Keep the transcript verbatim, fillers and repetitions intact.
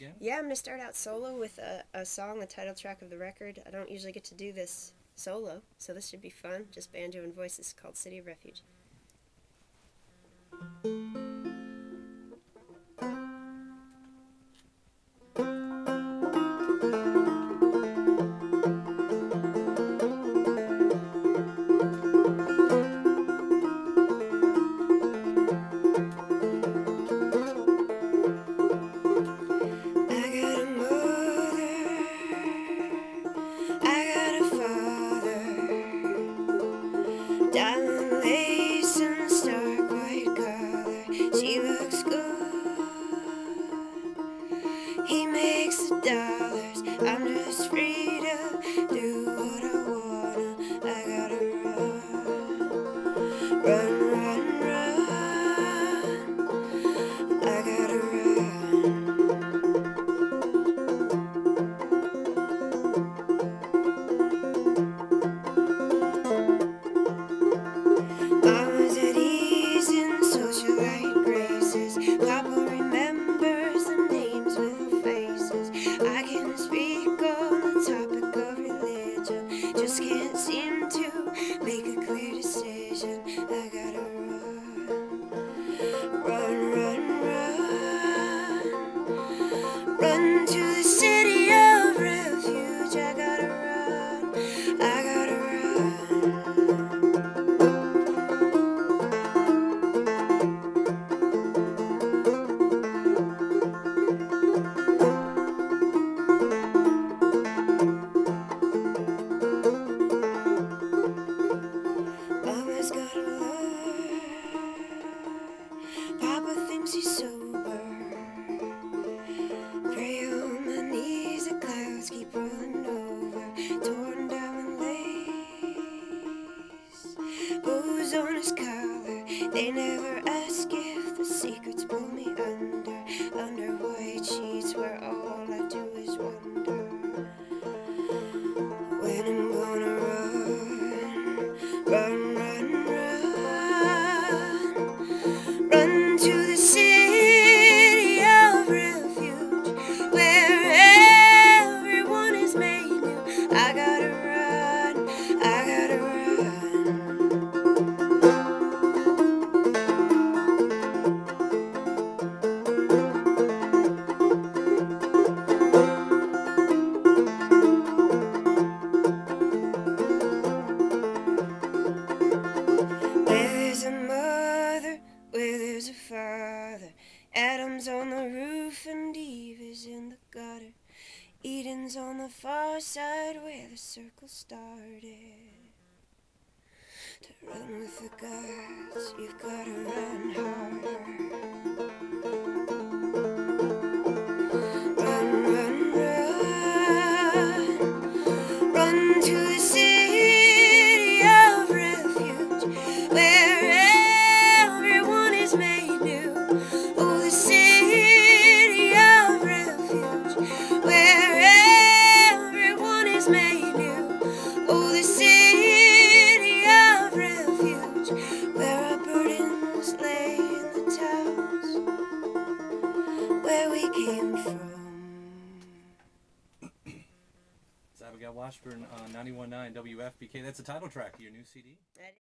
again? Yeah, I'm going to start out solo with a, a song, the title track of the record. I don't usually get to do this solo, so this should be fun. Just banjo and voices, called City of Refuge. Diamond lace and stark white collar, she looks good. He makes the dollars, I'm just free to do what I wanna. I gotta run, run, run, run. I gotta run. Mama's at ease in socialite graces. Papa remembers the names with the faces. I can speak on the topic of religion, just can't seem to make a clear decision. I gotta run, run, run, run, run to the city of refuge. I gotta run, I gotta run. Mama's gotta learn. Papa thinks he's sober. Pray on my knees, the clouds keep rolling over. Torn diamond lace, bows on his collar. They never ask if the secrets pull me under. Under white sheets where all I do is wonder when I'm gonna run, run, run, run, run to the city of refuge, where everyone is made new. I gotta run, I gotta run. Where there's a mother, where there's a father, Adam's on the roof and Eve is in the gutter. Eden's on the far side where the circle started. To run with the gods, you've gotta run harder. Run, run, run, run to the city of refuge, where everyone is made new. Oh, the city of refuge, where everyone is made new. Oh, the city of refuge, where our burdens lay in the towns where we came from. It's Abigail Washburn on ninety-one point nine W F B K. That's the title track to your new C D.